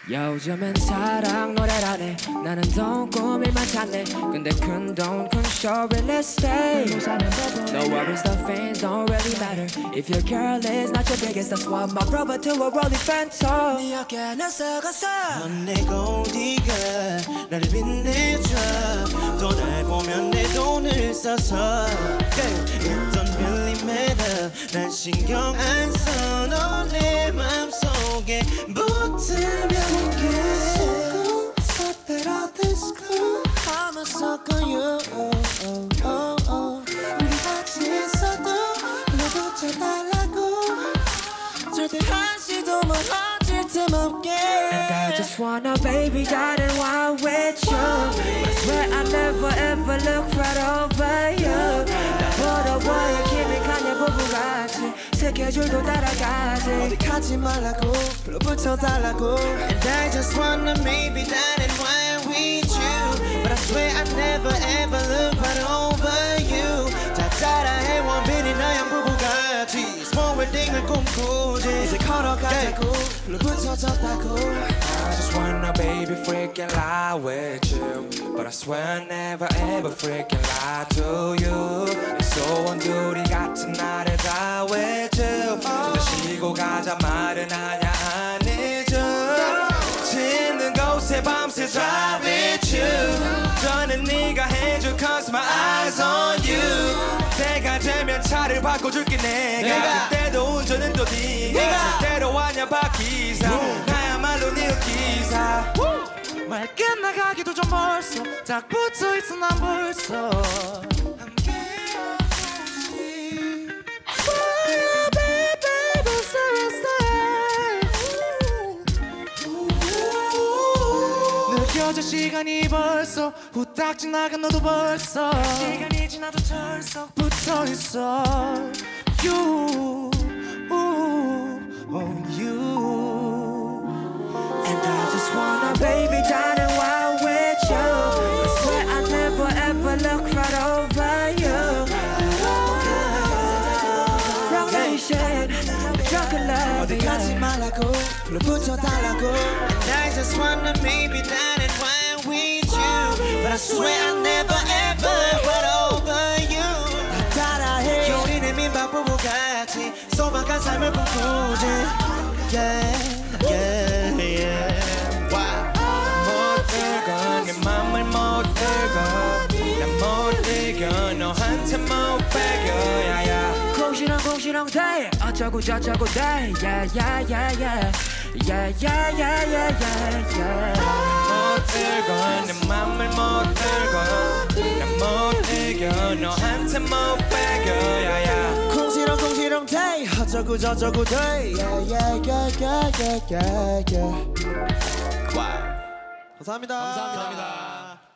요즘엔 사랑 노래라네. 나는 돈 꾸밀만 찾네. 근데 큰 돈 큰 show real estate. No worries, the fans don't really matter. If your girl is not your biggest, that's why my brother to a rolling phantom. 네 어깨 나서가서 넌 내 골디가 나를 빛내줘. 또 날 보면 내 돈을 써서 It don't really matter. 난 신경 안 써. 너 내 맘속에 붙으면 So better this clue I'ma suck on you 우리 같이 있어도 불러붙여달라고 절대 한시도 멀어질 틈 없게 And I just want a baby darling while with you. I swear I never ever look right over you. 나 보러워요 키미카냐 부부같이 스케줄도 따라가지 어디 가지 말라고 불러붙여달라고 And I just wanna maybe darling while with you But I swear I never ever look right over you 다 따라해 원빈이 너랑 부부같이 Small wedding을 꿈꾸지 이제 걸어가자고 불러붙여졌다고 I just wanna baby freaking lie with you But I swear I never ever freaking lie to you 내 소원들이 같은 나를 다 with you 좀 쉬고 가자 말은 하냐 안 잊어 짓는 곳에 밤새 drive with you 저는 네가 해줄 cause my eyes on you 때가 되면 차를 바꿔줄게 내가 그때도 운전은 또 네가 때로 왔냐 박기사 나야말로 네 기사 말 끝나가기도 좀 벌써 딱 붙어있어 난 벌써 느껴져 시간이 벌써 후딱 지나간 너도 벌써 시간이 지나도 벌써 붙어있어 You And I just want a baby darling while with you. I swear I never ever look right over you. Wrong nation, drunk in love. 어디 가지 말라고 불러붙여달라고 And I just wanna maybe darling while with you But I swear I never ever went over you 다 따라해 우리는 민박 부부같이 소박한 삶을 꿈꾸지 Yeah, yeah, yeah wow. 못 읽어 내 맘을 못 읽어 난 못 이겨 너한테 못 배겨 야야 공시렁 돼 어쩌고 저쩌고 돼 Yeah yeah yeah yeah Yeah yeah yeah yeah yeah yeah 못 읽어 내 맘을 못 읽어 난 못 이겨 너한테 못 배겨 야야 공시렁 돼 어쩌고 저쩌고 돼 Yeah yeah yeah yeah yeah yeah yeah wow. 감사합니다.